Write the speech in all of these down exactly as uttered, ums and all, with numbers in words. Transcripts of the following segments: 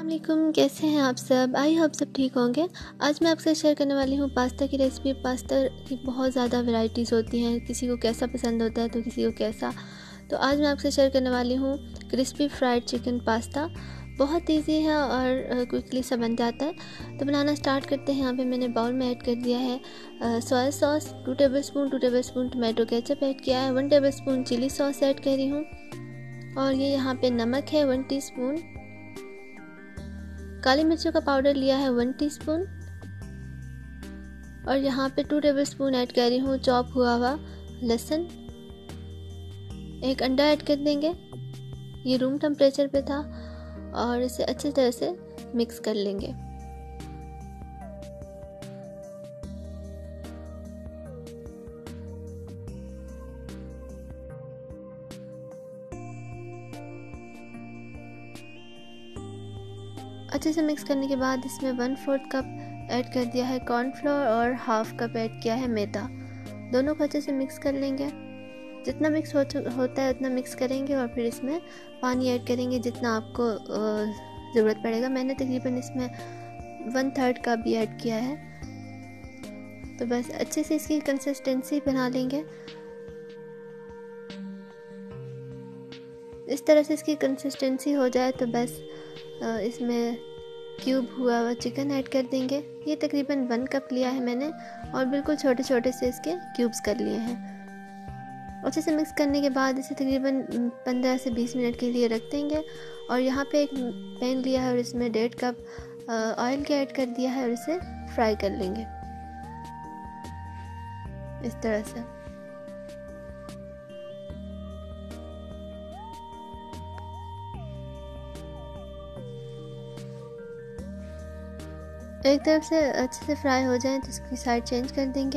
अस्सलामुअलैकुम, कैसे हैं आप सब। आई होप सब ठीक होंगे। आज मैं आपसे शेयर करने वाली हूँ पास्ता की रेसिपी। पास्ता की बहुत ज़्यादा वैरायटीज़ होती हैं, किसी को कैसा पसंद होता है तो किसी को कैसा। तो आज मैं आपसे शेयर करने वाली हूँ क्रिस्पी फ्राइड चिकन पास्ता। बहुत इजी है और क्विकली सा बन जाता है। तो बनाना स्टार्ट करते हैं। यहाँ पे मैंने बाउल में ऐड कर दिया है soya sauce, two tablespoon two tablespoon tomato ketchup add किया है, one tablespoon chilli sauce add कर रही हूँ, और ये यहाँ पे नमक है वन टीस्पून, काली मिर्चों का पाउडर लिया है वन टीस्पून, और यहाँ पे टू टेबल स्पून ऐड कर रही हूँ चॉप हुआ हुआ लहसुन। एक अंडा ऐड कर देंगे, ये रूम टेम्परेचर पे था, और इसे अच्छी तरह से मिक्स कर लेंगे। अच्छे से मिक्स करने के बाद इसमें वन फोर्थ कप ऐड कर दिया है कॉर्नफ्लोर और हाफ कप ऐड किया है मैदा। दोनों को अच्छे से मिक्स कर लेंगे। जितना मिक्स हो, होता है उतना मिक्स करेंगे, और फिर इसमें पानी ऐड करेंगे जितना आपको ज़रूरत पड़ेगा। मैंने तकरीबन इसमें वन थर्ड कप भी ऐड किया है। तो बस अच्छे से इसकी कंसिस्टेंसी बना लेंगे। इस तरह से इसकी कंसिस्टेंसी हो जाए तो बस इसमें क्यूब हुआ हुआ चिकन ऐड कर देंगे। ये तकरीबन वन कप लिया है मैंने, और बिल्कुल छोटे छोटे से इसके क्यूब्स कर लिए हैं। अच्छे से मिक्स करने के बाद इसे तकरीबन पंद्रह से बीस मिनट के लिए रख देंगे। और यहाँ पे एक पैन लिया है और इसमें डेढ़ कप ऑयल का ऐड कर दिया है, और इसे फ्राई कर लेंगे इस तरह से। एक तरफ से अच्छे से फ्राई हो जाए तो इसकी साइड चेंज कर देंगे,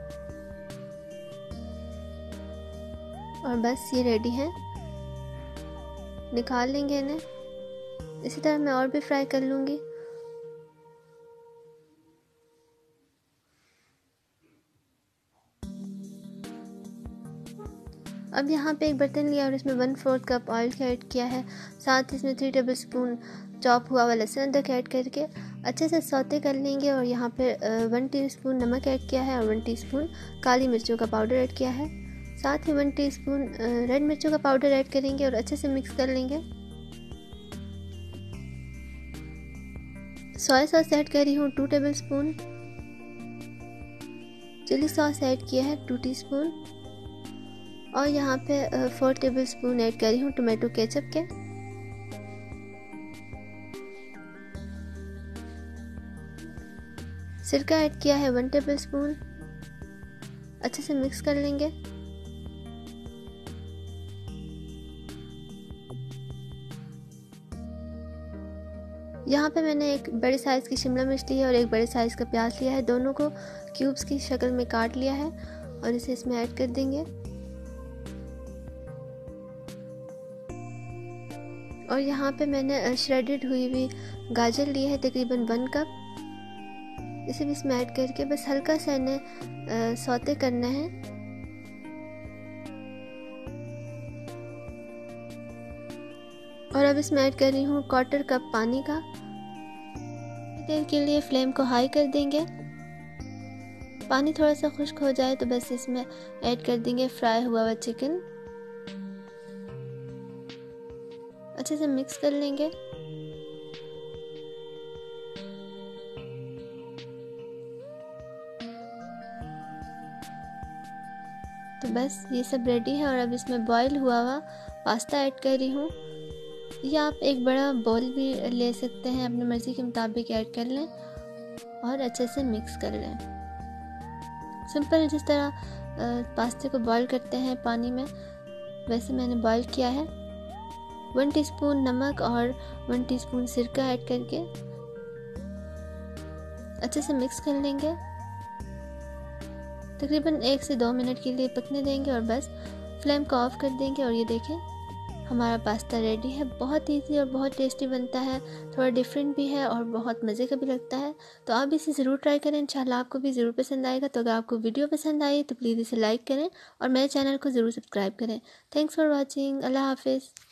और बस ये रेडी है, निकाल लेंगे इन्हें। इसी तरह मैं और भी फ्राई कर लूँगी। अब यहाँ पे एक बर्तन लिया और इसमें वन फोर्थ कप ऑयल का ऐड किया है, साथ ही इसमें थ्री टेबल स्पून चॉप हुआ हुआ लहसुन अदरक ऐड करके अच्छे से सौते कर लेंगे। और यहाँ पे वन टीस्पून नमक ऐड किया है, और वन टीस्पून काली मिर्चों का पाउडर ऐड किया है, साथ ही वन टीस्पून रेड मिर्चों का पाउडर ऐड करेंगे और अच्छे से मिक्स कर लेंगे। सोया सॉस ऐड कर रही हूँ two tablespoon, chilli sauce add किया है टू टीस्पून, और यहाँ पे फोर टेबल स्पून ऐड कर रही हूँ टोमेटो केचप के। सिरका ऐड किया है वन टेबल स्पून। अच्छे से मिक्स कर लेंगे। यहाँ पे मैंने एक बड़े साइज़ की शिमला मिर्च ली है और एक बड़े साइज़ का प्याज लिया है। दोनों को क्यूब्स की शक्ल में काट लिया है, और इसे इसमें ऐड कर देंगे। और यहाँ पे मैंने श्रेडेड हुई हुई गाजर ली है तकरीबन वन कप। इसे भी इसमें ऐड करके बस हल्का सा इन्हें सौते करना है। और अब इसमें ऐड कर रही हूँ क्वार्टर कप पानी का। देर के लिए फ्लेम को हाई कर देंगे। पानी थोड़ा सा खुश्क हो जाए तो बस इसमें ऐड कर देंगे फ्राई हुआ हुआ चिकन। अच्छे से मिक्स कर लेंगे। तो बस ये सब रेडी है, और अब इसमें बॉईल हुआ हुआ पास्ता ऐड कर रही हूँ। या आप एक बड़ा बोल भी ले सकते हैं, अपनी मर्ज़ी के मुताबिक ऐड कर लें और अच्छे से मिक्स कर लें। सिंपल जिस तरह पास्ते को बॉईल करते हैं पानी में, वैसे मैंने बॉईल किया है। वन टीस्पून नमक और वन टीस्पून सिरका ऐड करके अच्छे से मिक्स कर लेंगे। तकरीबन एक से दो मिनट के लिए पकने देंगे, और बस फ्लेम को ऑफ कर देंगे। और ये देखें, हमारा पास्ता रेडी है। बहुत इजी और बहुत टेस्टी बनता है, थोड़ा डिफरेंट भी है और बहुत मज़े का भी लगता है। तो आप इसे ज़रूर ट्राई करें, इंशाल्लाह आपको भी ज़रूर पसंद आएगा। तो अगर आपको वीडियो पसंद आई तो प्लीज़ इसे लाइक करें और मेरे चैनल को ज़रूर सब्सक्राइब करें। Thanks for watching. अल्लाह हाफिज़।